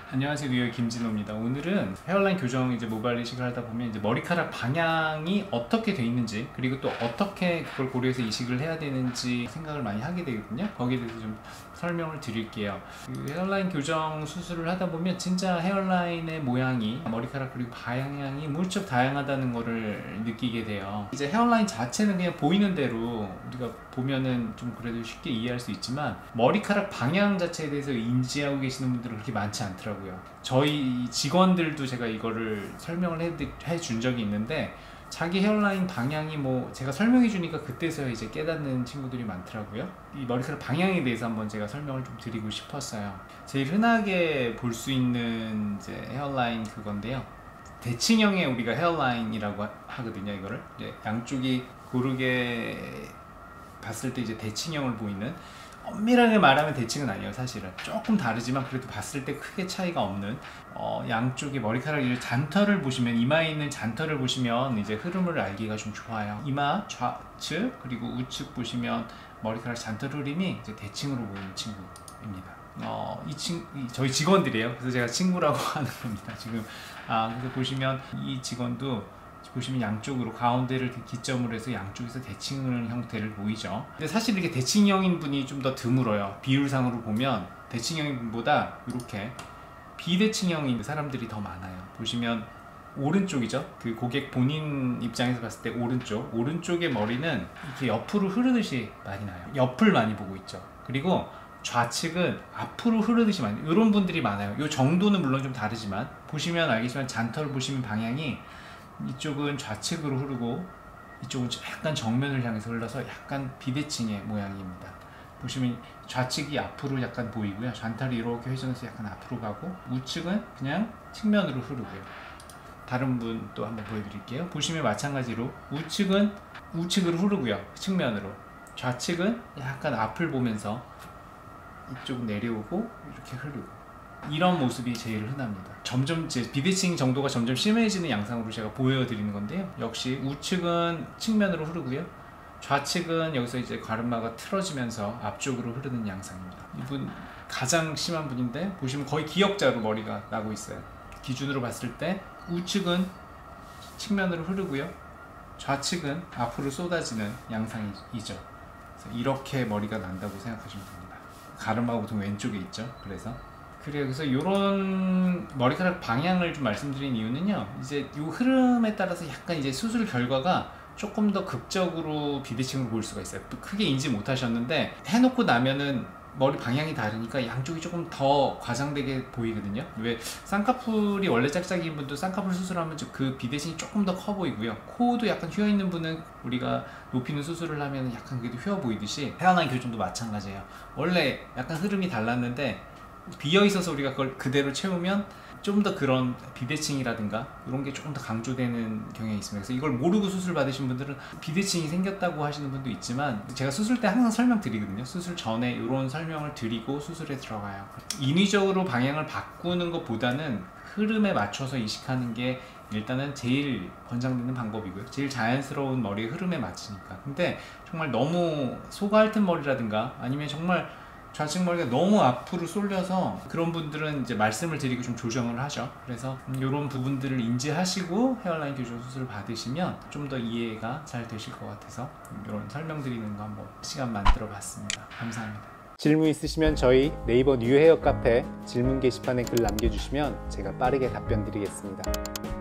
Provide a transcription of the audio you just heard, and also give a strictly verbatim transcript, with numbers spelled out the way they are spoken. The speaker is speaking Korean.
안녕하세요, 뉴욕 김진호입니다. 오늘은 헤어라인 교정 이제 모발 이식을 하다 보면 이제 머리카락 방향이 어떻게 돼 있는지, 그리고 또 어떻게 그걸 고려해서 이식을 해야 되는지 생각을 많이 하게 되거든요. 거기에 대해서 좀 설명을 드릴게요. 그 헤어라인 교정 수술을 하다 보면 진짜 헤어라인의 모양이, 머리카락 그리고 방향이 무척 다양하다는 거를 느끼게 돼요. 이제 헤어라인 자체는 그냥 보이는 대로 우리가 보면은 좀 그래도 쉽게 이해할 수 있지만, 머리카락 방향 자체에 대해서 인지하고 계시는 분들은 그렇게 많지 않더라고요. 저희 직원들도 제가 이거를 설명을 해준 적이 있는데, 자기 헤어라인 방향이 뭐 제가 설명해 주니까 그때서야 이제 깨닫는 친구들이 많더라고요. 이 머리카락 방향에 대해서 한번 제가 설명을 좀 드리고 싶었어요. 제일 흔하게 볼 수 있는 이제 헤어라인 그건데요, 대칭형의 우리가 헤어라인이라고 하거든요. 이거를 이제 양쪽이 고르게 봤을 때 이제 대칭형을 보이는, 엄밀하게 말하면 대칭은 아니에요. 사실은 조금 다르지만 그래도 봤을 때 크게 차이가 없는, 어, 양쪽의 머리카락 잔털을 보시면, 이마에 있는 잔털을 보시면 이제 흐름을 알기가 좀 좋아요. 이마 좌측 그리고 우측 보시면 머리카락 잔털 흐름이 이제 대칭으로 보이는 친구입니다. 어, 이 친, 이, 저희 직원들이에요. 그래서 제가 친구라고 하는 겁니다. 지금 아, 그래서 보시면 이 직원도 보시면 양쪽으로 가운데를 기점으로 해서 양쪽에서 대칭하는 형태를 보이죠. 근데 사실 이렇게 대칭형인 분이 좀 더 드물어요. 비율상으로 보면 대칭형인 분보다 이렇게 비대칭형인 사람들이 더 많아요. 보시면 오른쪽이죠. 그 고객 본인 입장에서 봤을 때 오른쪽 오른쪽의 머리는 이렇게 옆으로 흐르듯이 많이 나요. 옆을 많이 보고 있죠. 그리고 좌측은 앞으로 흐르듯이 많이, 이런 분들이 많아요. 이 정도는 물론 좀 다르지만 보시면 알겠지만, 잔털을 보시면 방향이 이쪽은 좌측으로 흐르고 이쪽은 약간 정면을 향해서 흘러서 약간 비대칭의 모양입니다. 보시면 좌측이 앞으로 약간 보이고요, 잔털이 이렇게 회전해서 약간 앞으로 가고, 우측은 그냥 측면으로 흐르고요. 다른 분 또 한번 보여드릴게요. 보시면 마찬가지로 우측은 우측으로 흐르고요, 측면으로. 좌측은 약간 앞을 보면서 이쪽 내려오고 이렇게 흐르고, 이런 모습이 제일 흔합니다. 점점 이제 비대칭 정도가 점점 심해지는 양상으로 제가 보여드리는 건데요, 역시 우측은 측면으로 흐르고요, 좌측은 여기서 이제 가르마가 틀어지면서 앞쪽으로 흐르는 양상입니다. 이분 가장 심한 분인데, 보시면 거의 기역자로 머리가 나고 있어요. 기준으로 봤을 때 우측은 측면으로 흐르고요, 좌측은 앞으로 쏟아지는 양상이죠. 그래서 이렇게 머리가 난다고 생각하시면 됩니다. 가르마가 보통 왼쪽에 있죠. 그래서 그래요. 그래서 이런 머리카락 방향을 좀 말씀드린 이유는요, 이제 이 흐름에 따라서 약간 이제 수술 결과가 조금 더 극적으로 비대칭으로 보일 수가 있어요. 크게 인지 못하셨는데 해놓고 나면은 머리 방향이 다르니까 양쪽이 조금 더 과장되게 보이거든요. 왜 쌍꺼풀이 원래 짝짝이인 분도 쌍꺼풀 수술하면 그 비대칭이 조금 더 커 보이고요, 코도 약간 휘어 있는 분은 우리가 높이는 수술을 하면 약간 그래도 휘어 보이듯이, 헤어라인 교정도 마찬가지예요. 원래 약간 흐름이 달랐는데 비어 있어서 우리가 그걸 그대로 채우면 좀 더 그런 비대칭이라든가 이런 게 조금 더 강조되는 경향이 있습니다. 그래서 이걸 모르고 수술 받으신 분들은 비대칭이 생겼다고 하시는 분도 있지만, 제가 수술 때 항상 설명드리거든요. 수술 전에 이런 설명을 드리고 수술에 들어가요. 인위적으로 방향을 바꾸는 것보다는 흐름에 맞춰서 이식하는 게 일단은 제일 권장되는 방법이고요, 제일 자연스러운 머리의 흐름에 맞추니까. 근데 정말 너무 소가 핥은 머리라든가 아니면 정말 좌측 머리가 너무 앞으로 쏠려서, 그런 분들은 이제 말씀을 드리고 좀 조정을 하죠. 그래서 이런 부분들을 인지하시고 헤어라인 교정 수술을 받으시면 좀 더 이해가 잘 되실 것 같아서 이런 설명드리는 거 한번 시간 만들어 봤습니다. 감사합니다. 질문 있으시면 저희 네이버 뉴헤어 카페 질문 게시판에 글 남겨주시면 제가 빠르게 답변 드리겠습니다.